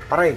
പറയ്.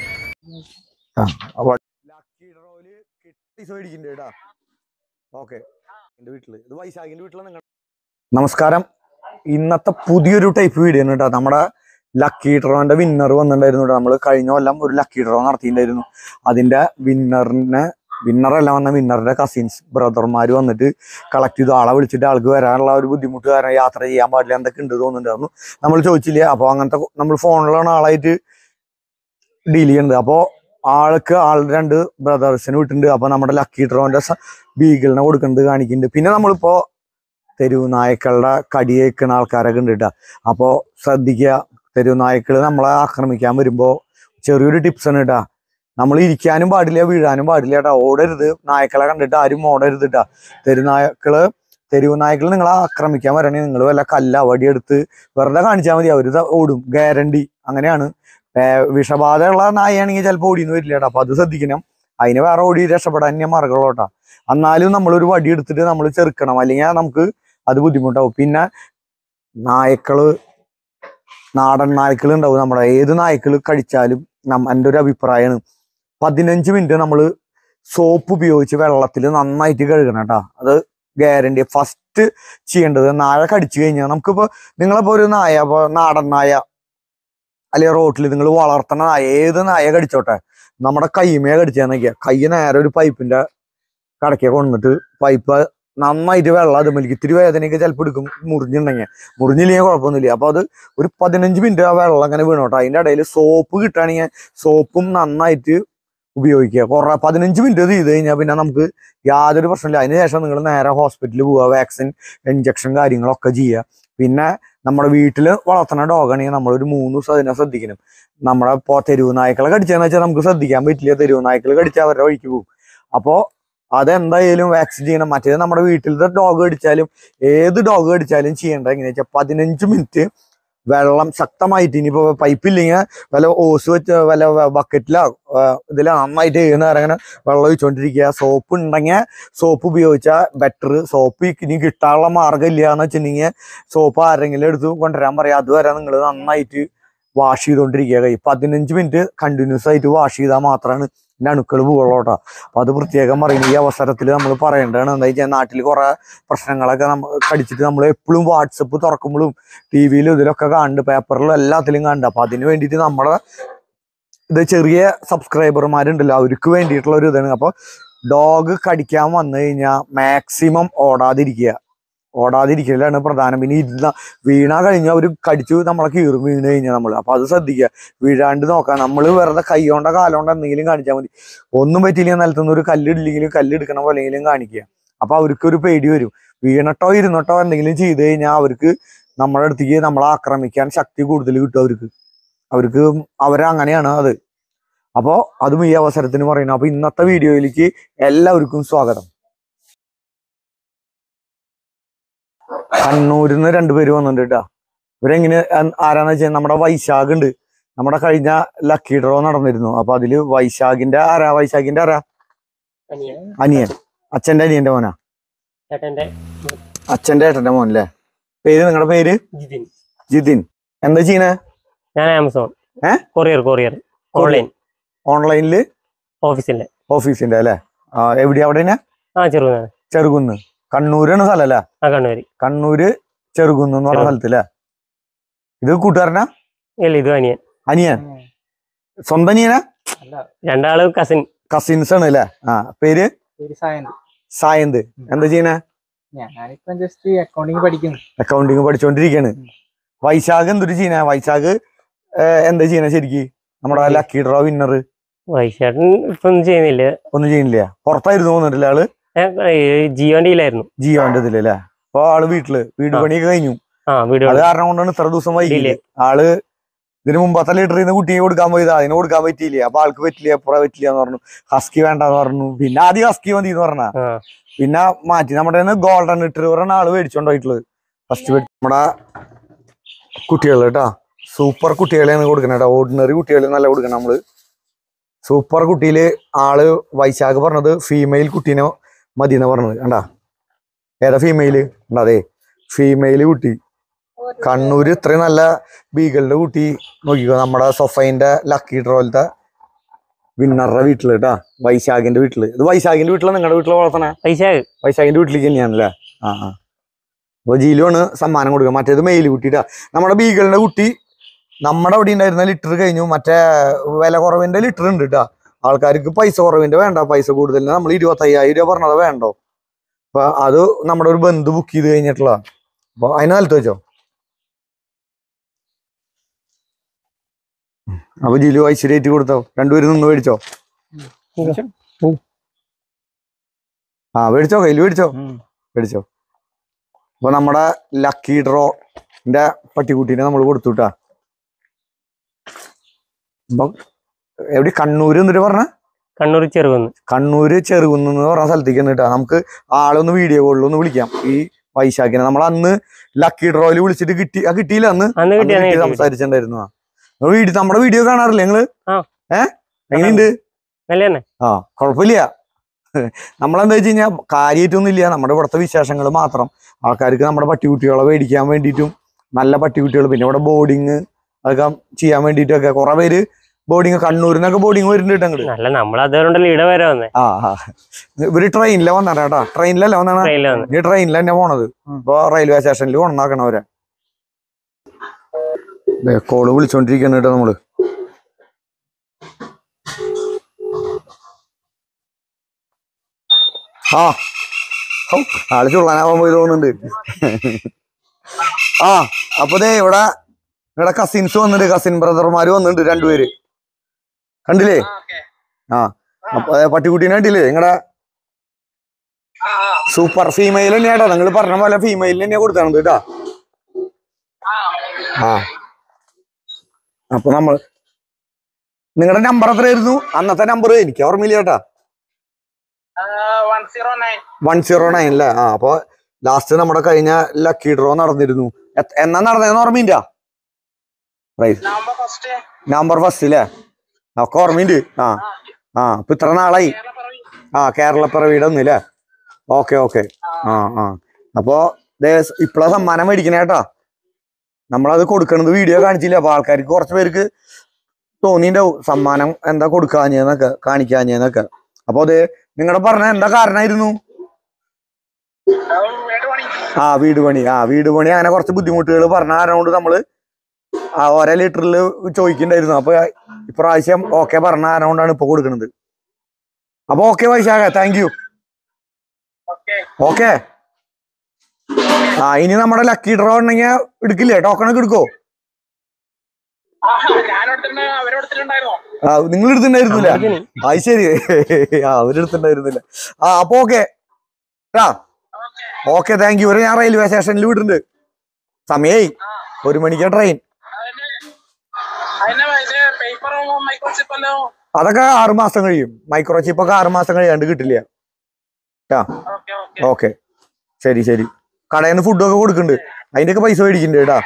നമസ്കാരം. ഇന്നത്തെ പുതിയൊരു ടൈപ്പ് വീഡിയോ ആണ് കേട്ടോ. നമ്മുടെ ലക്കി ഡ്രോന്റെ വിന്നർ വന്നിട്ടുണ്ടായിരുന്നു കേട്ടോ. നമ്മൾ കഴിഞ്ഞ കൊല്ലം ഒരു ലക്കി ഡ്രോ നടത്തിയിട്ടുണ്ടായിരുന്നു. അതിന്റെ വിന്നറല്ല വന്ന വിന്നറിന്റെ കസിൻസ് ബ്രദർമാര് വന്നിട്ട് കളക്ട് ചെയ്തു. ആളെ വിളിച്ചിട്ട് ആൾക്ക് വരാനുള്ള ഒരു ബുദ്ധിമുട്ട് കാരണം യാത്ര ചെയ്യാൻ പാടില്ല എന്തൊക്കെ ഉണ്ട് തോന്നുന്നുണ്ടായിരുന്നു. നമ്മൾ ചോദിച്ചില്ല. അപ്പോൾ അങ്ങനത്തെ നമ്മൾ ഫോണിലാണ് ആളായിട്ട് ഡീൽ ചെയ്യുന്നത്. അപ്പോൾ ആളുടെ 2 ബ്രദേഴ്സിന് വിട്ടിട്ടുണ്ട്. അപ്പോൾ നമ്മുടെ ലക്കി ഡ്രോന്റെ ബീഗിളിനെ കൊടുക്കുന്നത് കാണിക്കുന്നുണ്ട്. പിന്നെ നമ്മളിപ്പോ തെരുവ് നായ്ക്കളുടെ കടി കേൾക്കുന്ന ആൾക്കാരൊക്കെ ഉണ്ട് കേട്ടോ. അപ്പോൾ ശ്രദ്ധിക്കുക, തെരുവ് നായ്ക്കൾ നമ്മളെ ആക്രമിക്കാൻ വരുമ്പോൾ ചെറിയൊരു ടിപ്സ് ആണ് കേട്ടോ. നമ്മൾ ഇരിക്കാനും പാടില്ല, വീഴാനും പാടില്ല കേട്ടോ. ഓടരുത്, നായ്ക്കളെ കണ്ടിട്ട് ആരും ഓടരുത് കേട്ടോ. തെരുവ് നായ്ക്കൾ നിങ്ങളെ ആക്രമിക്കാൻ വരണമെങ്കിൽ നിങ്ങൾ വല്ല വടിയെടുത്ത് വെറുതെ കാണിച്ചാൽ മതി, അവർ ഓടും, ഗ്യാരണ്ടി. അങ്ങനെയാണ്. വിഷബാധയുള്ള നായയാണെങ്കിൽ ചിലപ്പോൾ ഓടിയെന്ന് വരില്ല കേട്ടോ. അപ്പൊ അത് ശ്രദ്ധിക്കണം. അതിന് വേറെ ഓടി രക്ഷപ്പെടാൻ തന്നെ മാർഗമുള്ളൂ കേട്ടോ. എന്നാലും നമ്മളൊരു വടി എടുത്തിട്ട് നമ്മൾ ചെറുക്കണം, അല്ലെങ്കിൽ നമുക്ക് അത് ബുദ്ധിമുട്ടാവും. പിന്നെ നാടൻ നായ്ക്കൾ ഉണ്ടാവും. നമ്മുടെ ഏത് നായ്ക്കൾ കടിച്ചാലും എൻ്റെ ഒരു അഭിപ്രായമാണ് 15 മിനിറ്റ് നമ്മൾ സോപ്പ് ഉപയോഗിച്ച് വെള്ളത്തിൽ നന്നായിട്ട് കഴുകണം കേട്ടോ. അത് ഗ്യാരണ്ടി. ഫസ്റ്റ് ചെയ്യേണ്ടത്, നായ കടിച്ചു കഴിഞ്ഞാൽ നമുക്കിപ്പോൾ നിങ്ങളിപ്പോൾ ഒരു നായ, ഇപ്പോൾ നാടൻ നായ അല്ലെങ്കിൽ റോട്ടിൽ നിങ്ങൾ വളർത്തുന്ന നായ, ഏത് നായ കടിച്ചോട്ടെ, നമ്മുടെ കൈമേ കടിച്ചാൽ കൈ നേരെ ഒരു പൈപ്പിന്റെ കടക്കെ കൊണ്ടിട്ട് പൈപ്പ് നന്നായിട്ട് വെള്ളം അത് മലിക്ക് ഇത്തിരി വേദനയൊക്കെ ചിലപ്പോൾ എടുക്കും. മുറിഞ്ഞില്ലെങ്കിൽ കുഴപ്പമൊന്നുമില്ല. അപ്പോൾ അത് ഒരു 15 മിനിറ്റ് ആ വെള്ളം അങ്ങനെ വീണോട്ടെ. അതിൻ്റെ ഇടയിൽ സോപ്പ് കിട്ടുകയാണെങ്കിൽ സോപ്പും നന്നായിട്ട് ഉപയോഗിക്കുക. 15 മിനിറ്റ് ചെയ്ത് കഴിഞ്ഞാൽ പിന്നെ നമുക്ക് യാതൊരു പ്രശ്നമില്ല. അതിനുശേഷം നിങ്ങൾ നേരെ ഹോസ്പിറ്റലിൽ പോവുക, വാക്സിൻ ഇഞ്ചക്ഷൻ കാര്യങ്ങളൊക്കെ ചെയ്യുക. പിന്നെ നമ്മുടെ വീട്ടിൽ വളർത്തുന്ന ഡോഗാണെങ്കിൽ നമ്മളൊരു 3 ദിവസം അതിനെ ശ്രദ്ധിക്കണം. നമ്മുടെ ഇപ്പോൾ തെരുവ് നായ്ക്കളെ കടിച്ചതെന്ന് വെച്ചാൽ നമുക്ക് ശ്രദ്ധിക്കാൻ പറ്റില്ല. തെരുവ് നായ്ക്കൾ കടിച്ചാൽ അവരുടെ വഴിക്ക് പോകും. അപ്പോൾ അതെന്തായാലും വാക്സിൻ ചെയ്യണം. മറ്റേത് നമ്മുടെ വീട്ടിലത്തെ ഡോഗ് കടിച്ചാലും ഏത് ഡോഗ് കടിച്ചാലും ചെയ്യേണ്ടത് എങ്ങനെയാ വെച്ചാൽ 15 മിനിറ്റ് വെള്ളം ശക്തമായിട്ട്, ഇനിയിപ്പോൾ പൈപ്പില്ലെങ്കിൽ വല്ല ഓസ് വെച്ച് വല്ല ബക്കറ്റിലോ ഇതിലോ നന്നായിട്ട് അങ്ങനെ വെള്ളം ഒഴിച്ചുകൊണ്ടിരിക്കുക. സോപ്പ് ഉണ്ടെങ്കിൽ സോപ്പ് ഉപയോഗിച്ചാൽ ബെറ്റർ. സോപ്പ് ഇനി കിട്ടാനുള്ള മാർഗ്ഗം ഇല്ല എന്ന് വെച്ചിട്ടുണ്ടെങ്കിൽ സോപ്പ് ആരെങ്കിലും എടുത്ത് കൊണ്ടുവരാൻ പറയാം. അതുവരെ നിങ്ങൾ നന്നായിട്ട് വാഷ് ചെയ്തുകൊണ്ടിരിക്കുക. 15 മിനിറ്റ് കണ്ടിന്യൂസ് ആയിട്ട് വാഷ് ചെയ്താൽ മാത്രമാണ് ഇതിൻ്റെ അണുക്കൾ പോകുള്ളൂ കേട്ടോ. അപ്പോൾ അത് പ്രത്യേകം പറയുന്നത് ഈ അവസരത്തിൽ നമ്മൾ പറയേണ്ടതാണ്. എന്താ വെച്ചാൽ നാട്ടിൽ കുറേ പ്രശ്നങ്ങളൊക്കെ കടിച്ചിട്ട് നമ്മൾ എപ്പോഴും വാട്സപ്പ് തുറക്കുമ്പോഴും ടി വിയിലും ഇതിലൊക്കെ കാണുന്നുണ്ട്, പേപ്പറിലും എല്ലാത്തിലും കാണുന്നുണ്ട്. അപ്പോൾ അതിന് വേണ്ടിയിട്ട് നമ്മുടെ ഇത് ചെറിയ സബ്സ്ക്രൈബർമാരുണ്ടല്ലോ, അവർക്ക് വേണ്ടിയിട്ടുള്ള ഒരു ഇതാണ്. അപ്പോൾ ഡോഗ് കടിക്കാൻ വന്നു കഴിഞ്ഞാൽ മാക്സിമം ഓടാതിരിക്കലാണ് പ്രധാനം. പിന്നെ വീണാ കഴിഞ്ഞാൽ അവർ കടിച്ചു നമ്മളെ കീറും വീണ് കഴിഞ്ഞാൽ നമ്മൾ. അപ്പോൾ അത് ശ്രദ്ധിക്കുക, വീഴാണ്ട് നോക്കാം. നമ്മൾ വെറുതെ കൈകൊണ്ടോ കാലോണ്ടോ എന്തെങ്കിലും കാണിച്ചാൽ മതി. ഒന്നും പറ്റിയില്ല, നിലത്തുനിന്ന് ഒരു കല്ലിടില്ലെങ്കിലും കല്ലെടുക്കണ പോലെങ്കിലും കാണിക്കുക. അപ്പോൾ അവർക്കൊരു പേടി വരും. വീണട്ടോ ഇരുന്നിട്ടോ എന്തെങ്കിലും ചെയ്ത് കഴിഞ്ഞാൽ അവർക്ക് നമ്മുടെ അടുത്തേക്ക് നമ്മളെ ആക്രമിക്കാൻ ശക്തി കൂടുതൽ കിട്ടും. അവരങ്ങനെയാണ് അത്. അപ്പോൾ അതും ഈ അവസരത്തിന് പറയുന്നു. അപ്പോൾ ഇന്നത്തെ വീഡിയോയിലേക്ക് എല്ലാവർക്കും സ്വാഗതം. കണ്ണൂരിൽ നിന്ന് 2 പേര് വന്നിട്ടുണ്ട് കേട്ടോ. ഇവരെങ്ങനെ ആരാന്ന് വെച്ചാൽ നമ്മുടെ വൈശാഖ് ഉണ്ട്. നമ്മുടെ കഴിഞ്ഞ ലക്കി ഡ്രോ നടന്നിരുന്നു. അപ്പൊ അതില് വൈശാഖിന്റെ ആരാ? അനിയൻ. അച്ഛന്റെ അനിയന്റെ മോനാ? അച്ഛന്റെ ഏട്ടന്റെ മോൻ അല്ലേ? പേര്, നിങ്ങളുടെ പേര്? ജിതിൻ. എന്താ ചെയ്യണേ? ഞാൻ ആമസോൺ കൊറിയർ ഓൺലൈനില് ഓഫീസിന്റെ അല്ലേ? എവിടെയാ? അവിടെ ചെറുകുന്ന്, കണ്ണൂരാണ് സ്ഥലം അല്ലേ? കണ്ണൂര് ചെറുകുന്ന് എന്ന് പറഞ്ഞ സ്ഥലത്തില്ലേ? ഇത് കൂട്ടുകാരനാ? ഇത് അനിയൻ. സ്വന്തം അനിയനാ? രണ്ടാള് കസിൻസ് ആണ് അല്ലേ? പേര് സായന്ത്. എന്താ ചെയ്യണേ? അക്കൗണ്ടിങ് പഠിച്ചോണ്ടിരിക്കാണ്. വൈശാഖ് എന്തൊരു ചെയ്യണേ? വൈശാഖ് എന്താ ചെയ്യണേ ശരിക്ക്? നമ്മുടെ ലക്കി ഡ്രോ വിന്നർ ഒന്നും ചെയ്യുന്നില്ല. പുറത്തായിരുന്നു തോന്നിട്ടില്ല ആള്? ജിയോന്റെ ഇതിലല്ലേ? അപ്പൊ ആള് വീട് പണിയൊക്കെ കഴിഞ്ഞു. അത് കാരണം കൊണ്ടാണ് ഇത്ര ദിവസം വൈകില്ലേ. ആള് ഇതിന് മുമ്പത്തെ ലിറ്റർ ചെയ്യുന്ന കുട്ടിയെ കൊടുക്കാൻ പോയത്, അതിന് കൊടുക്കാൻ പറ്റിയില്ലേ. അപ്പൊ ആൾക്ക് പറ്റില്ല, പറ്റില്ല എന്ന് പറഞ്ഞു. ഹസ്കി വേണ്ടെന്ന് പറഞ്ഞു. പിന്നെ ആദ്യം ഹസ്കി മതി എന്ന് പറഞ്ഞ, പിന്നെ മാറ്റി. നമ്മുടെ ഗോൾഡൻ റിട്രീവറാണ് ആള് മേടിച്ചോണ്ടായിട്ടുള്ളത്. ഫസ്റ്റ് നമ്മുടെ കുട്ടികൾ കേട്ടാ, സൂപ്പർ കുട്ടികളെയാണ് കൊടുക്കണം കേട്ടോ. ഓർഡിനറി കുട്ടികളെ നല്ല കൊടുക്കണം നമ്മള്. സൂപ്പർ കുട്ടിയില് ആള് വൈശാഖ് പറഞ്ഞത് ഫീമെയിൽ കുട്ടീനെ മതി എന്ന് പറഞ്ഞത്. കണ്ടാ? ഏതാ ഫീമെയില്? അതെ, ഫീമെയില് കുട്ടി. കണ്ണൂര് ഇത്രയും നല്ല ബീഗലിന്റെ കുട്ടി നോക്കിക്കോ. നമ്മുടെ സൊഫൈന്റെ ലക്കി ഡ്രോയിലത്തെ വിന്നറുടെ വീട്ടില് കേട്ടാ, വൈശാഖിന്റെ വീട്ടില്. ഇത് വൈശാഖിന്റെ വീട്ടിലാണ് നിങ്ങളുടെ വീട്ടിൽ വളർത്തണേ? വൈശാഖിന്റെ വീട്ടിലേക്ക് തന്നെയാണല്ലേ? ആ. അപ്പൊ ജീലുവാണ് സമ്മാനം കൊടുക്കുക. മറ്റേത് മെയിൽ കുട്ടിട്ടാ. നമ്മുടെ ബീഗലിന്റെ കുട്ടി നമ്മുടെ അവിടെ ഉണ്ടായിരുന്ന ലിറ്റർ കഴിഞ്ഞു. മറ്റേ വില കുറവിന്റെ ലിറ്റർ ഉണ്ട് കേട്ടാ. ആൾക്കാർക്ക് പൈസ കുറവിന്റെ വേണ്ട, പൈസ കൂടുതലിന് നമ്മൾ 25,000 രൂപ പറഞ്ഞത് വേണ്ടോ. അപ്പൊ അത് നമ്മുടെ ഒരു ബന്ധു ബുക്ക് ചെയ്ത് കഴിഞ്ഞിട്ടുള്ള. അപ്പൊ അതിന് നിലത്ത് വെച്ചോ. അപ്പൊ ജിലു ഐശ്വര്യായിട്ട് കൊടുത്തോ. രണ്ടുപേരും നിന്ന് മേടിച്ചോ. മേടിച്ചോ, കയ്യിൽ മേടിച്ചോ. അപ്പൊ നമ്മുടെ ലക്കി ഡ്രോന്റെ പട്ടിക്കുട്ടീനെ നമ്മൾ കൊടുത്തുട്ടാ. അപ്പൊ എവിടെ? കണ്ണൂര് എന്നിട്ട് പറഞ്ഞ? കണ്ണൂര് ചെറുകുന്ന് എന്ന് പറഞ്ഞ സ്ഥലത്തേക്ക് കേട്ടാ. നമുക്ക് ആളൊന്ന് വീഡിയോ കോളിൽ ഒന്ന് വിളിക്കാം. ഈ വൈശാഖിനെ നമ്മൾ അന്ന് ലക്കി ഡ്രോയില് വിളിച്ചിട്ട് കിട്ടിയില്ല. അന്ന് സംസാരിച്ചിട്ടുണ്ടായിരുന്നു. നമ്മുടെ വീഡിയോ കാണാറില്ലേ നിങ്ങള്? എങ്ങനെയുണ്ട്? കുഴപ്പമില്ല. നമ്മളെന്താ വെച്ച് കഴിഞ്ഞാൽ കാര്യമായിട്ടൊന്നും ഇല്ല. നമ്മുടെ ഇവിടുത്തെ വിശേഷങ്ങൾ മാത്രം ആൾക്കാർക്ക് നമ്മുടെ പട്ടിക്കുട്ടികളെ മേടിക്കാൻ വേണ്ടിയിട്ടും, നല്ല പട്ടിക്കുട്ടികൾ, പിന്നെ ഇവിടെ ബോർഡിങ് അതൊക്കെ ചെയ്യാൻ വേണ്ടിയിട്ടൊക്കെ കുറെ പേര് ബോർഡിങ്, കണ്ണൂരിനൊക്കെ ബോർഡിങ് വരുന്നുണ്ട് അങ്ങോട്ട്. ഇവര് ട്രെയിനിലെ വന്നാട്ടാ. ട്രെയിനിലല്ല വന്നാണ്. ഈ ട്രെയിനിൽ തന്നെ പോണത്. ഇപ്പൊ റെയിൽവേ സ്റ്റേഷനിൽ കൊണ്ടാക്കണവരെ. കോള് വിളിച്ചോണ്ടിരിക്കുന്ന കേട്ടോ നമ്മള്. ആള് ചുള്ളനാവാൻ പോയി തോന്നുന്നുണ്ട്. അപ്പൊ ഇവിടെ കസിൻസ് വന്നിട്ട്, കസിൻ ബ്രദർമാര് വന്നിട്ടുണ്ട് രണ്ടുപേര്. കണ്ടില്ലേ? അപ്പൊ പട്ടിക്കുട്ടീനെ കണ്ടില്ലേ? നിങ്ങടെ സൂപ്പർ ഫീമെയിൽ തന്നെയാട്ടോ. നിങ്ങൾ പറഞ്ഞ പോലെ ഫീമെയിൽ തന്നെയാ കൊടുത്തത് കേട്ടാ. അപ്പൊ നിങ്ങളുടെ നമ്പർ എത്രയായിരുന്നു അന്നത്തെ നമ്പർ? എനിക്ക് ഓർമ്മയില്ല കേട്ടാ. 109 അല്ലേ? അപ്പൊ ലാസ്റ്റ് നമ്മുടെ കഴിഞ്ഞ ലക്കി ഡ്രോ നടന്നിരുന്നു. എന്നാ നടന്നതെന്ന് ഓർമ്മയില്ല? നവംബർ 1 അല്ലേ? ഒക്കെ ഓർമ്മയുണ്ട്. അപ്പൊ ഇത്ര നാളായി. കേരളപ്പിറവിയുടെ ഒന്നില്ലേ? ഓക്കെ. അപ്പൊ ഇപ്പളാ സമ്മാനം മേടിക്കണേട്ടാ. നമ്മളത് കൊടുക്കണത് വീഡിയോ കാണിച്ചില്ല. അപ്പൊ ആൾക്കാർക്ക് കുറച്ച് പേർക്ക് തോന്നിണ്ടാവും സമ്മാനം എന്താ കൊടുക്കാഞ്ഞെന്നൊക്കെ, കാണിക്കാഞ്ഞെന്നൊക്കെ. അപ്പൊ നിങ്ങളുടെ പറഞ്ഞ എന്താ കാരണമായിരുന്നു? വീട് പണി അങ്ങനെ കുറച്ച് ബുദ്ധിമുട്ടുകൾ പറഞ്ഞ കാരണം കൊണ്ട് നമ്മള് ഓരോ ലിറ്ററിൽ ചോദിക്കണ്ടായിരുന്നു. അപ്പൊ ഇപ്രാവശ്യം ഓക്കെ പറഞ്ഞ കാരണം കൊണ്ടാണ് ഇപ്പൊ കൊടുക്കുന്നത്. അപ്പൊ ഓക്കെ വൈശാഖ, താങ്ക് യു. ഓക്കെ. ഇനി നമ്മുടെ ലക്കി ഡ്രോ ഉണ്ടെങ്കിൽ എടുക്കില്ലേ? ടോക്കണൊക്കെ എടുക്കോ? നിങ്ങൾ എടുത്തിട്ടുണ്ടായിരുന്നില്ല? അത് ശരി. അവരെടുത്തിട്ടുണ്ടായിരുന്നില്ല. അപ്പൊ ഓക്കെ. Okay, thank you. ഞാൻ റെയിൽവേ സ്റ്റേഷനിൽ വിട്ടിട്ടുണ്ട്. സമയായി. 1 മണിക്കാ ട്രെയിൻ. അതൊക്കെ 6 മാസം കഴിയും. മൈക്രോ ചിപ്പ് ഒക്കെ 6 മാസം കഴിയാണ്ട് കിട്ടില്ല. ഓക്കെ, ശരി. കടയിൽ നിന്ന് ഫുഡൊക്കെ കൊടുക്കുന്നുണ്ട്. അതിന്റെയൊക്കെ പൈസ മേടിക്കുന്നുണ്ട് കേട്ടാ.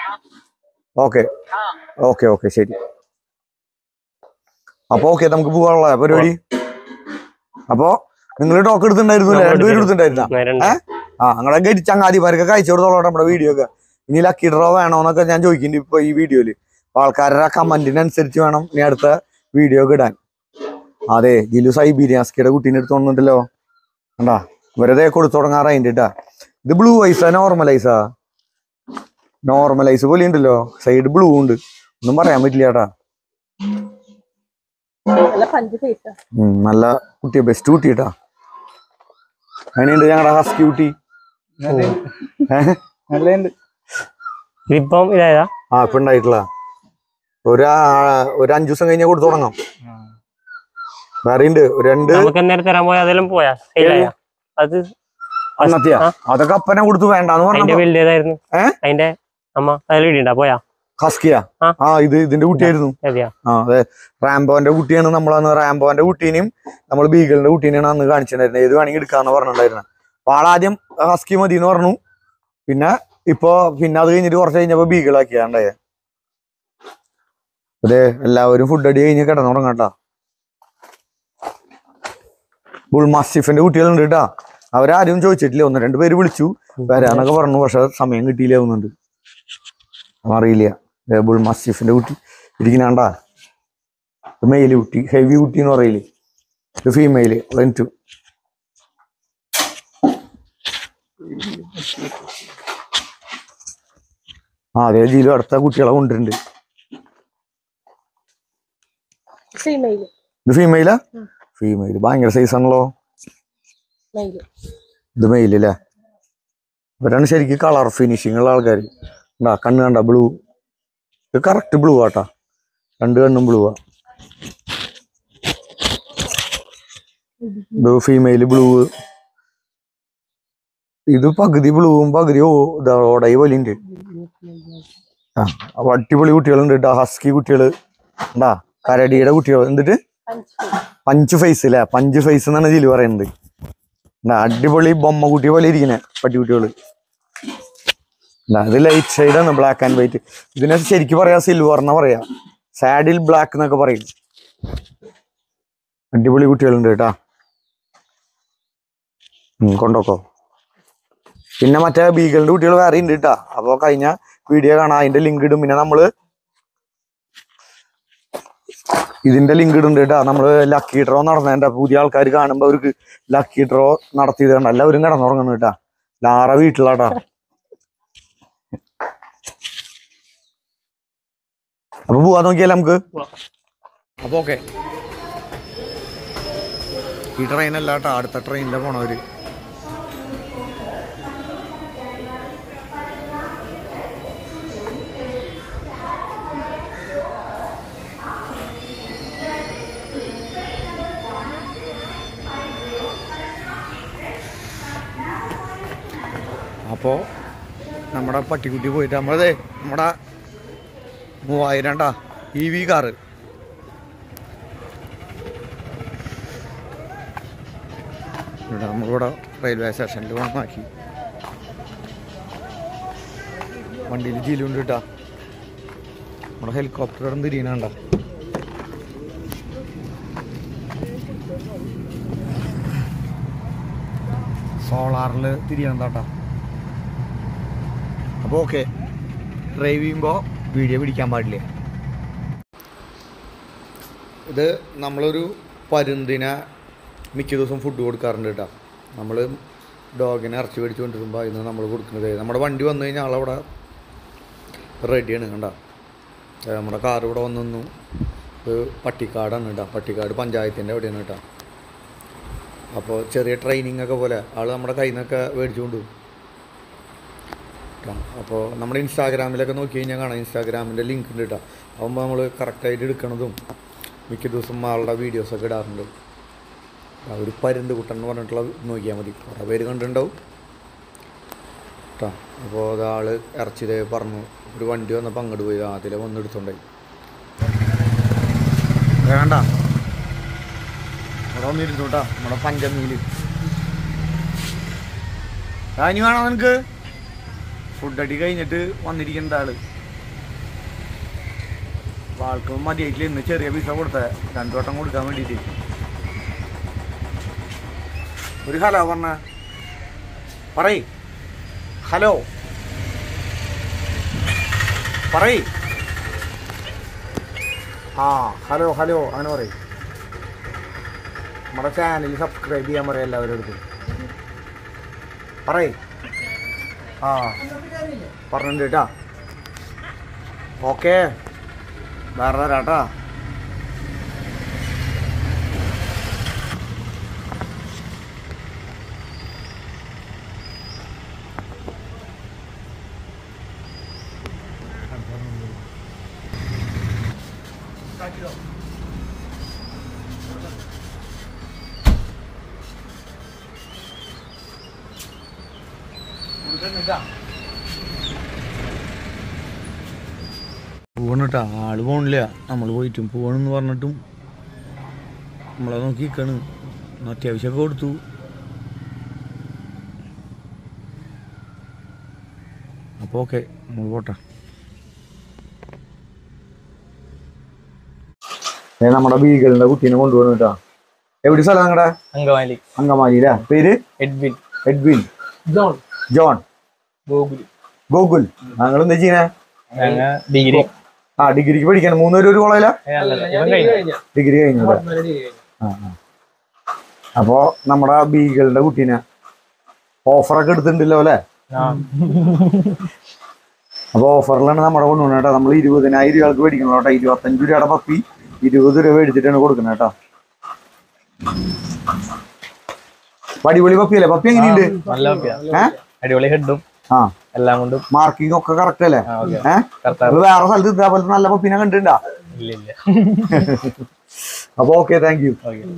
ഓക്കെ, ശരി. അപ്പൊ ഓക്കെ, നമുക്ക് പോകാനുള്ള പരിപാടി. അപ്പൊ നിങ്ങൾ ടോക്ക് എടുത്തിട്ടുണ്ടായിരുന്നില്ല? രണ്ടുപേരും എടുത്തിട്ടുണ്ടായിരുന്ന? നിങ്ങളെ ചങ്ങാതിമാർക്കൊക്കെ അയച്ചു കൊടുത്തോളാം നമ്മുടെ വീഡിയോ ഒക്കെ. ഇനി ലക്കി ഡ്രോ വേണോന്നൊക്കെ ഞാൻ ചോദിക്കുന്നുണ്ട് ഇപ്പൊ ഈ വീഡിയോയില്. ആൾക്കാരുടെ കമന്റിനനുസരിച്ച് വേണം ഇനി അടുത്ത വീഡിയോ ഒക്കെ ഇടാൻ. അതെ, ജിലു സൈബീരിയാസ്കിയുടെ കുട്ടീനെ എടുത്തോണ്ടല്ലോ. കണ്ടാ, വെറുതെ കൊടുത്തു തുടങ്ങാറായിട്ടാ. ഇത് ബ്ലൂ ഐസാ നോർമലൈസാ? നോർമലൈസ് പോലെ ഉണ്ടല്ലോ, സൈഡ് ബ്ലൂ ഉണ്ട്. ഒന്നും പറയാൻ പറ്റില്ല ചേട്ടാ. നല്ല കുട്ടിയാ, ബെസ്റ്റ് കുട്ടിട്ടാ. അങ്ങനെയുണ്ട് ഞങ്ങളുടെ ഹസ്കി കുട്ടി. ഇപ്പൊ ഉണ്ടായിട്ടുള്ള ഒരു 5 ദിവസം കഴിഞ്ഞാൽ കൊടുത്തു തുടങ്ങാം. വേറെ ഉണ്ട് 2. അതൊക്കെ അപ്പനെ കൊടുത്തു വേണ്ടെന്ന് പറഞ്ഞു. ഹസ്കിയാ? ഇതിന്റെ കുട്ടിയായിരുന്നു. അതെ, റാംബോന്റെ കുട്ടിയാണ്. നമ്മളന്ന് റാംബോന്റെ കുട്ടീനെയും നമ്മൾ ബീഗലിന്റെ കുട്ടീനെയാണ് അന്ന് കാണിച്ചിട്ടുണ്ടായിരുന്നത്. ഏത് വേണമെങ്കിൽ എടുക്കാന്ന് പറഞ്ഞിട്ടുണ്ടായിരുന്നത്. അപ്പൊ ആളാദ്യം ഹസ്കി മതി എന്ന് പറഞ്ഞു. പിന്നെ അത് കഴിഞ്ഞിട്ട് കുറച്ച് കഴിഞ്ഞപ്പോ ബീഗിളാക്കിയാണ്ടായ. അതെ, എല്ലാവരും ഫുഡ് അടി കഴിഞ്ഞ് കിടന്നുറങ്ങാട്ടാ. ബുൾ മാസ്റ്റിഫിന്റെ കുട്ടികളുണ്ട് കേട്ടാ. അവരാരും ചോദിച്ചിട്ടില്ല. 1-2 പേര് വിളിച്ചു വരാന്നൊക്കെ പറഞ്ഞു. പക്ഷെ സമയം കിട്ടിയില്ല. അറിയില്ല. ബുൾ മസ്റ്റിഫിന്റെ കുട്ടി ഇരിക്കുന്നാണ്ടാ. മെയില് കുട്ടി, ഹെവി കുട്ടി എന്ന് പറയില്ലേ, ഇത് ഫീമെയില്. റെൻറ്റു അതേ ജീലും അടുത്ത കുട്ടികളെ കൊണ്ടിട്ടുണ്ട്. ഇത് ഫീമെയിലാ? ഫീമെയില് ഭയങ്കര സൈസ് ആണല്ലോ. ഇത് മെയില് അല്ലേ? ഇവരാണ് ശരിക്കും കളർ ഫിനിഷിങ് ഉള്ള ആൾക്കാർ. ഉണ്ടാ കണ്ണ് കണ്ട ബ്ലൂ, ഇത് കറക്റ്റ് ബ്ലൂ ആട്ടാ, രണ്ട് കണ്ണും ബ്ലൂ ആ. ഇത് ഫീമെയില് ബ്ലൂ, ഇത് പകുതി ബ്ലൂവും പകുതി ഓടയി പോലുണ്ട്. അടിപൊളി കുട്ടികളുണ്ട് കേട്ടോ, ഹസ്കി കുട്ടികള് ഉണ്ടാ, കരടിയുടെ കുട്ടികൾ. എന്നിട്ട് പഞ്ച് ഫേസ് അല്ലേ, പഞ്ച് ഫേസ് എന്നാണ് ജില് പറയുന്നത്. അടിപൊളി ബൊമ്മ കുട്ടി പോലെ ഇരിക്കണേ പട്ടിക്കുട്ടികള്. ഇത് ലൈറ്റ് ഷെയ്ഡാണ്, ബ്ലാക്ക് ആൻഡ് വൈറ്റ്. ഇതിനെ ശരിക്കും പറയാ സിൽവർ എന്നാ പറയാ, സാഡിൽ ബ്ലാക്ക് എന്നൊക്കെ പറയും. അടിപൊളി കുട്ടികളുണ്ട് കേട്ടാ, കൊണ്ടോക്കോ. പിന്നെ മറ്റേ ബീഗലിന്റെ കുട്ടികൾ വേറെ ഉണ്ട് കേട്ടാ. അപ്പൊ കഴിഞ്ഞ വീഡിയോ കാണാം, അതിന്റെ ലിങ്ക് ഇടും. പിന്നെ നമ്മള് ഇതിന്റെ ലിങ്ക് ഇടുന്നുണ്ട് കേട്ടാ. നമ്മള് ലക്കി ഡ്രോ നടന്നതിന്റെ, പുതിയ ആൾക്കാർ കാണുമ്പോ അവർക്ക് ലക്കി ഡ്രോ നടത്തിയത് കണ്ട എല്ലാവരും കിടന്നുറങ്ങുന്നു കേട്ടാ. ലാറ വീട്ടിലാട്ടാ. അപ്പൊ പോവാ നോക്കിയാലേ നമുക്ക്. അപ്പൊ ഓക്കെ, ഈ ട്രെയിനല്ല കേട്ടാ, അടുത്ത ട്രെയിനിലെ പോണവര്. അപ്പോൾ നമ്മുടെ പട്ടിക്കുട്ടി പോയിട്ട് നമ്മളതേ നമ്മുടെ 3000 EV കാറ് നമ്മളിവിടെ റെയിൽവേ സ്റ്റേഷനിൽ വന്നാക്കി. വണ്ടിയിൽ ജീലുണ്ട് കേട്ടാ. നമ്മുടെ ഹെലികോപ്റ്റർ ഇവിടെ തിരിയണണ്ട. സോളാറിൽ തിരിയണതാട്ടാ. അപ്പോൾ ഓക്കെ, ഡ്രൈവ് ചെയ്യുമ്പോൾ വീഡിയോ പിടിക്കാൻ പാടില്ല. ഇത് നമ്മളൊരു പരുന്തിനെ മിക്ക ദിവസം ഫുഡ് കൊടുക്കാറുണ്ട് കേട്ടോ. നമ്മൾ ഡോഗിനെ ഇറച്ചി മേടിച്ച് കൊണ്ടിരുമ്പോൾ അതിന് നമ്മൾ കൊടുക്കുന്നത്, നമ്മുടെ വണ്ടി വന്നു കഴിഞ്ഞാൽ ആളവിടെ റെഡിയാണ് കണ്ട. നമ്മുടെ കാർ ഇവിടെ വന്നു നിന്നു. ഇത് പട്ടിക്കാടാണ് കേട്ടോ, പട്ടിക്കാട് പഞ്ചായത്തിൻ്റെ അവിടെയാണ് കേട്ടോ. അപ്പോൾ ചെറിയ ട്രെയിനിങ് ഒക്കെ പോലെ ആൾ നമ്മുടെ കയ്യിൽ നിന്നൊക്കെ മേടിച്ചുകൊണ്ട് പോകും. അപ്പോൾ നമ്മുടെ ഇൻസ്റ്റാഗ്രാമിലൊക്കെ നോക്കി കഴിഞ്ഞാൽ കാണാം, ഇൻസ്റ്റാഗ്രാമിൻ്റെ ലിങ്ക് ഉണ്ട് കേട്ടോ. ആകുമ്പോൾ നമ്മൾ കറക്റ്റായിട്ട് എടുക്കണതും മിക്ക ദിവസം ആളുടെ വീഡിയോസൊക്കെ ഇടാറുണ്ട്. ഒരു പരുന്ത് കുട്ടൻ എന്ന് പറഞ്ഞിട്ടുള്ള നോക്കിയാൽ മതി, കുറേ പേര് കണ്ടിട്ടുണ്ടാവും കേട്ടോ. അപ്പോൾ ഒരാൾ ഇറച്ചിതേ പറഞ്ഞു, ഒരു വണ്ടി വന്നപ്പോൾ അങ്ങോട്ട് പോയി, അതിലെ വന്ന് എടുത്തോണ്ടായി. വേണ്ട അവിടെ വന്നിരുന്നു കേട്ടോ, നമ്മുടെ പഞ്ചമീല്. ഇനി വേണോ നിനക്ക്? ഫുഡടി കഴിഞ്ഞിട്ട് വന്നിരിക്കേണ്ട ആള്. ആൾക്ക് മതിയായിട്ടില്ല, ഇന്ന് ചെറിയ പൈസ കൊടുത്ത 2 വട്ടം കൊടുക്കാൻ വേണ്ടിയിട്ട്. ഒരു ഹലോ പറഞ്ഞ പറയ്, ഹലോ പറയ്. ഹലോ ഹലോ അങ്ങനെ പറയും. നമ്മുടെ ചാനൽ സബ്സ്ക്രൈബ് ചെയ്യാൻ പറയാം എല്ലാവരും അടുത്ത്. പറയ്. പറഞ്ഞിട്ടുണ്ട് കേട്ടാ. ഓക്കെ, വേറെ തരാട്ടാ. പോകണട്ടാ, ആള് പോണില്ല. നമ്മൾ പോയിട്ടും പോകണമെന്ന് പറഞ്ഞിട്ടും നമ്മളെ നോക്കി നിൽക്കണ്. അത്യാവശ്യമൊക്കെ കൊടുത്തു. അപ്പോൾ ഓക്കെ, നമ്മൾ പോട്ടെ. നമ്മുടെ ബീഗലിന്റെ കുട്ടീനെ കൊണ്ടുപോകണം കേട്ടോ. എവിടെ സ്ഥലം നിങ്ങളുടെ? അങ്കമാലി. അങ്കമാലിയിലെ പേര്? എഡ്വിൻ. എഡ്വിൻ. ജോൺ. ഗോകുൽ. ഞങ്ങൾ എന്താ ചെയ്യണേ? ഡിഗ്രി ഡിഗ്രിക്ക് പഠിക്കാൻ 3 പേര് ഒരു കോളേജിലാ? ഡിഗ്രി കഴിഞ്ഞു. അപ്പോ നമ്മുടെ ബീഗളുടെ കുട്ടീനെ ഓഫറൊക്കെ എടുത്തിട്ടുണ്ടല്ലോ അല്ലെ? അപ്പൊ ഓഫറിലാണ് നമ്മുടെ കൊണ്ടുപോകുന്നത് കേട്ടോ. നമ്മൾ 20,000 രൂപക്ക് മേടിക്കണം കേട്ടോ. 25 രൂപയുടെ പപ്പി 20 രൂപ മേടിച്ചിട്ടാണ് കൊടുക്കുന്നത് കേട്ടോ. അടിപൊളി പപ്പിയല്ലേ? പപ്പി എങ്ങനെയുണ്ട്? നല്ല പപ്പിയാ. അടിപൊളി ഹെഡും എല്ലാം കൊണ്ടും മാർക്കിംഗ് ഒക്കെ കറക്റ്റ് അല്ലേ? വേറെ സ്ഥലത്ത് ഇതേപോലെ നല്ല പപ്പിനെ കണ്ടിട്ടുണ്ടാ? അപ്പൊ ഓക്കെ, താങ്ക് യു.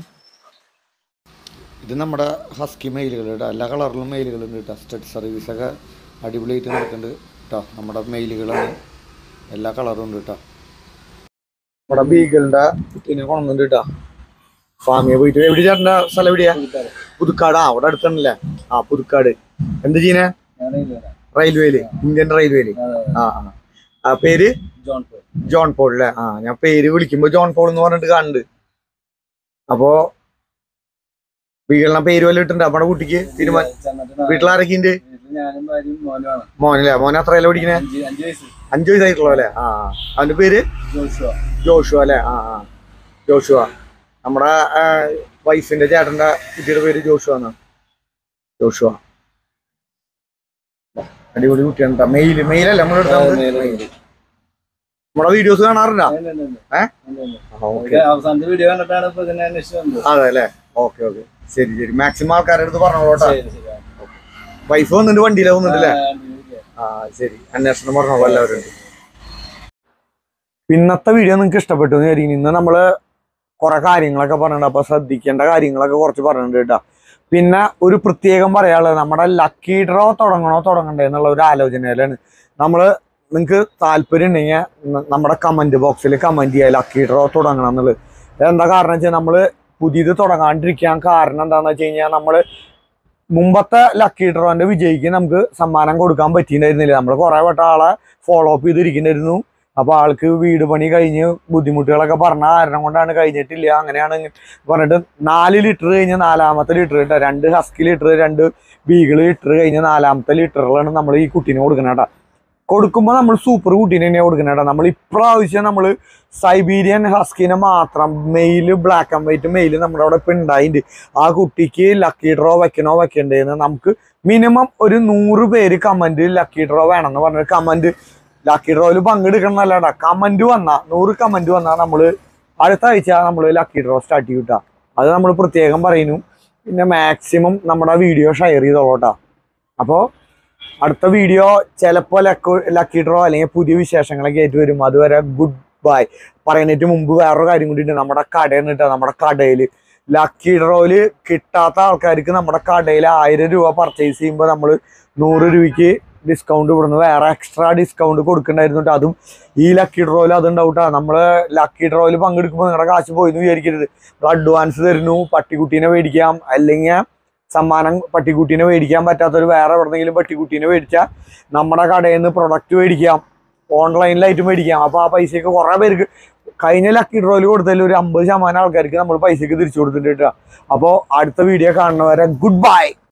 ഇത് നമ്മുടെ ഹസ്കി മെയിലുകൾ കേട്ടോ. എല്ലാ കളറിലും മെയിലുകളുണ്ട് കേട്ടോ. സ്റ്റഡ് സർവീസൊക്കെ അടിപൊളിയായിട്ട് നടക്കുന്നുണ്ട് കേട്ടോ. നമ്മുടെ മെയിലുകളാണ്, എല്ലാ കളറും ഉണ്ട് കേട്ടോ. നമ്മുടെ ബീഗളുടെ കുട്ടീനെ കൊണ്ടുവന്നിട്ട് കേട്ടോ. ഫാമിയെ പോയിട്ട് എവിടെ ചേട്ടൻ്റെ സ്ഥലം എവിടെയാ? പുതുക്കാട്. അവിടെ അടുത്താണല്ലേ? പുതുക്കാട്. എന്ത് ചെയ്യുന്നേ? റെയിൽവേയില്, ഇന്ത്യൻ റെയിൽവേയില്. പേര് ജോൺ പോൾ അല്ലേ? ഞാൻ പേര് വിളിക്കുമ്പോ ജോൺ പോൾ എന്ന് പറഞ്ഞിട്ട് കാണുന്നുണ്ട്. അപ്പോ ബീഗളിനെ പേര് വല്ല ഇട്ടുണ്ട് നമ്മുടെ കുട്ടിക്ക്? തീരുമാനം വീട്ടിലാരൊക്കെ ഉണ്ട്? മോനല്ലേ? മോനെ എത്രയല്ലേ പഠിക്കണേ? 5 വയസ്സായിട്ടുള്ളൂ അല്ലേ? അവന്റെ പേര് ജോഷുവ അല്ലേ? ജോഷുവ. നമ്മുടെ വൈഫിന്റെ ചേട്ടന്റെ കുട്ടിയുടെ പേര് ജോഷുവ എന്നാണ്. ജോഷുവ അടിപൊളി കുട്ടിയാണ്. മെയിലല്ലേ നമ്മളെടുത്ത? നമ്മുടെ വീഡിയോസ് കാണാറുണ്ടോ? അതെ അല്ലേ? ഓക്കെ ഓക്കെ, ശരി ശരി. മാക്സിമം ആൾക്കാരുടെ അടുത്ത് പറഞ്ഞോളൂട്ടോ. വൈഫ് വന്നിട്ട് വണ്ടിയിലാ വന്നിട്ടല്ലേ? ശരി, അന്വേഷണം പറഞ്ഞോളൂ എല്ലാവരും. ഇന്നത്തെ വീഡിയോ നിങ്ങൾക്ക് ഇഷ്ടപ്പെട്ടു എന്ന് വിചാരിക്കുന്നു. ഇന്ന് നമ്മള് കുറെ കാര്യങ്ങളൊക്കെ പറഞ്ഞിട്ടുണ്ട്. അപ്പൊ ശ്രദ്ധിക്കേണ്ട കാര്യങ്ങളൊക്കെ കുറച്ച് പറഞ്ഞിട്ടുണ്ട് കേട്ടോ. പിന്നെ ഒരു പ്രത്യേകം പറയാനുള്ളത്, നമ്മുടെ ലക്കി ഡ്രോ തുടങ്ങണ്ടേ എന്നുള്ള ഒരു ആലോചനയിലാണ് നമ്മള്. നിങ്ങൾക്ക് താല്പര്യം ഉണ്ടെങ്കിൽ നമ്മുടെ കമന്റ് ബോക്സിൽ കമന്റ് ചെയ്യുക ലക്കി ഡ്രോ തുടങ്ങണം എന്നുള്ളത്. എന്താ കാരണം വെച്ചാൽ നമ്മള് പുതിയത് തുടങ്ങാണ്ടിരിക്കാൻ കാരണം എന്താണെന്ന് വെച്ച് കഴിഞ്ഞാൽ നമ്മള് മുമ്പത്തെ ലക്കി ഡ്രോന്റെ വിജയിക്ക് നമുക്ക് സമ്മാനം കൊടുക്കാൻ പറ്റിയിട്ടുണ്ടായിരുന്നില്ല. നമ്മൾ കുറെ വട്ടം ആളെ ഫോളോ അപ്പ് ചെയ്തിരിക്കുന്നുണ്ടായിരുന്നു. അപ്പൊ ആൾക്ക് വീട് പണി കഴിഞ്ഞ് ബുദ്ധിമുട്ടുകളൊക്കെ പറഞ്ഞ കാരണം കൊണ്ടാണ് കഴിഞ്ഞിട്ടില്ല. അങ്ങനെയാണ് പറഞ്ഞിട്ട് 4 ലിറ്റർ കഴിഞ്ഞ് 4ാമത്തെ ലിറ്റർ കേട്ടോ. 2 ഹസ്കി ലിറ്റർ 2 ബീഗിൾ ലിറ്റർ കഴിഞ്ഞ് 4ാമത്തെ ലിറ്ററിലാണ് നമ്മൾ ഈ കുട്ടീനെ കൊടുക്കുന്നത് കേട്ടോ. കൊടുക്കുമ്പോൾ നമ്മൾ സൂപ്പർ കുട്ടീനെ തന്നെയാണ് കൊടുക്കുന്നത് കേട്ടോ. നമ്മൾ ഇപ്രാവശ്യം നമ്മൾ സൈബീരിയൻ ഹസ്കിനെ മാത്രം male, black and white male നമ്മുടെ അവിടെ ഇപ്പം ഉണ്ടായിട്ടുണ്ട്. ആ കുട്ടിക്ക് ലക്കി ഡ്രോ വെക്കണ്ടേന്ന് നമുക്ക് മിനിമം ഒരു 100 പേര് കമന്റ് ലക്കി ഡ്രോ വേണമെന്ന് പറഞ്ഞൊരു കമന്റ്, ലക്കി ഡ്രോയിൽ പങ്കെടുക്കണം എന്നല്ലാട്ടാ, കമന്റ് വന്നാ 100 കമന്റ് വന്നാൽ നമ്മള് അടുത്ത ആഴ്ച നമ്മൾ ലക്കി ഡ്രോ സ്റ്റാർട്ട് ചെയ്യൂട്ടാ. അത് നമ്മൾ പ്രത്യേകം പറയുന്നു. പിന്നെ മാക്സിമം നമ്മുടെ വീഡിയോ ഷെയർ ചെയ്തോളൂട്ടാ. അപ്പോൾ അടുത്ത വീഡിയോ ചിലപ്പോൾ ലക്കി ഡ്രോ അല്ലെങ്കിൽ പുതിയ വിശേഷങ്ങളൊക്കെ ആയിട്ട് വരും. അതുവരെ ഗുഡ് ബൈ. പറയുന്നതിന് മുമ്പ് വേറൊരു കാര്യം കൂടി ഉണ്ട്. നമ്മുടെ കടയിൽ നിന്നിട്ട് നമ്മുടെ കടയിൽ ലക്കി ഡ്രോയില് കിട്ടാത്ത ആൾക്കാർക്ക് നമ്മുടെ കടയിൽ 1000 രൂപ പർച്ചേസ് ചെയ്യുമ്പോൾ നമ്മൾ 100 രൂപയ്ക്ക് ഡിസ്കൗണ്ട് ഇവിടുന്ന് വേറെ എക്സ്ട്രാ ഡിസ്കൗണ്ട് കൊടുക്കണ്ടായിരുന്നു. അതും ഈ ലക്കി ഡ്രോയിൽ അതുണ്ടാവൂട്ടാ. നമ്മള് ലക്കി ഡ്രോയിൽ പങ്കെടുക്കുമ്പോൾ നിങ്ങളുടെ കാശ് പോയെന്ന് വിചാരിക്കരുത്. അഡ്വാൻസ് തരുന്നു, പട്ടിക്കുട്ടീനെ മേടിക്കാം, അല്ലെങ്കിൽ സമ്മാനം പട്ടിക്കുട്ടീനെ മേടിക്കാൻ പറ്റാത്തൊരു വേറെ എവിടെന്നെങ്കിലും പട്ടിക്കുട്ടീനെ മേടിച്ചാൽ നമ്മുടെ കടയിൽ നിന്ന് പ്രൊഡക്റ്റ് മേടിക്കാം, ഓൺലൈനിലായിട്ട് മേടിക്കാം. അപ്പോൾ ആ പൈസയൊക്കെ കുറേ പേർക്ക് കഴിഞ്ഞ ലക്കി ഡ്രോയിൽ കൊടുത്തതിൽ ഒരു 50% ആൾക്കാർക്ക് നമ്മൾ പൈസക്ക് തിരിച്ചു കൊടുത്തിട്ടുണ്ട് കേട്ടോ. അപ്പോൾ അടുത്ത വീഡിയോ കാണുന്നവരെ ഗുഡ് ബൈ.